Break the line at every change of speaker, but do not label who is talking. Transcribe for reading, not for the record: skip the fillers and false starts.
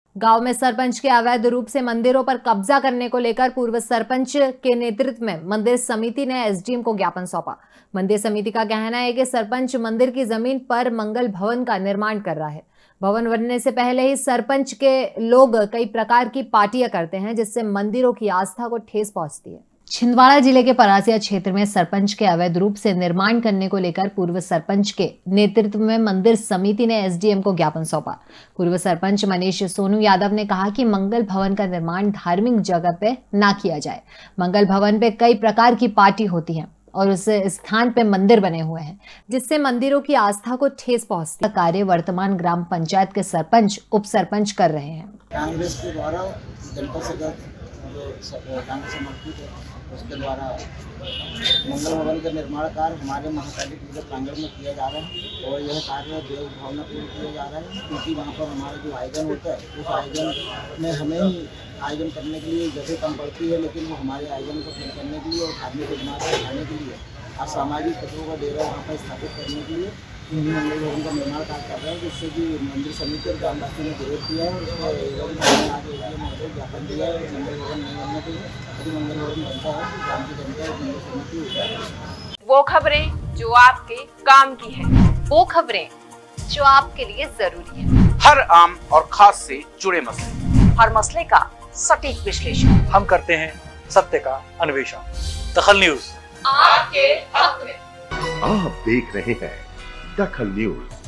गांव में सरपंच के अवैध रूप से मंदिरों पर कब्जा करने को लेकर पूर्व सरपंच के नेतृत्व में मंदिर समिति ने एसडीएम को ज्ञापन सौंपा। मंदिर समिति का कहना है कि सरपंच मंदिर की जमीन पर मंगल भवन का निर्माण कर रहा है। भवन बनने से पहले ही सरपंच के लोग कई प्रकार की पार्टियां करते हैं, जिससे मंदिरों की आस्था को ठेस पहुंचती है। छिंदवाड़ा जिले के परासिया क्षेत्र में सरपंच के अवैध रूप से निर्माण करने को लेकर पूर्व सरपंच के नेतृत्व में मंदिर समिति ने एसडीएम को ज्ञापन सौंपा। पूर्व सरपंच मनीष सोनू यादव ने कहा कि मंगल भवन का निर्माण धार्मिक जगह पे ना किया जाए। मंगल भवन पे कई प्रकार की पार्टी होती है और उस स्थान पे मंदिर बने हुए हैं, जिससे मंदिरों की आस्था को ठेस पहुंचती है। कार्य वर्तमान ग्राम पंचायत के सरपंच उप सरपंच कर रहे हैं।
कांग्रेस के द्वारा जनता सदस्य कांग्रेस समर्थित है, उसके द्वारा मंगल भवन का निर्माण कार्य हमारे महाकाली पूजा प्रांगण में किया जा रहा है और यह कार्य देव भावना पूर्ण किया जा रहा है, क्योंकि वहाँ पर हमारा जो आयोजन होता है उस आयोजन में हमें ही आयोजन करने के लिए जगह कम पड़ती है, लेकिन वो हमारे आयोजन को पूर्ण करने के लिए और धार्मिक उन्माद को बढ़ाने के लिए और सामाजिक तत्वों का डेरा वहाँ पर स्थापित करने के लिए हिंदू मंदिर भवन का निर्माण कार्य कर रहे हैं, जिससे कि मंदिर समिति और ग्रामवासियों ने विरोध किया है। उसमें ज्ञापन दिया है मंदिर भवन नहीं बनने के लिए। यदि मंदिर भवन बनता है तो ग्राम की जनता मंदिर समिति हो जाएगी।
वो खबरें जो आपके काम की है, वो खबरें जो आपके लिए जरूरी है,
हर आम और खास से जुड़े मसले,
हर मसले का सटीक विश्लेषण
हम करते हैं सत्य का अन्वेषण। दखल न्यूज
आपके हक में।
आप देख रहे हैं दखल न्यूज।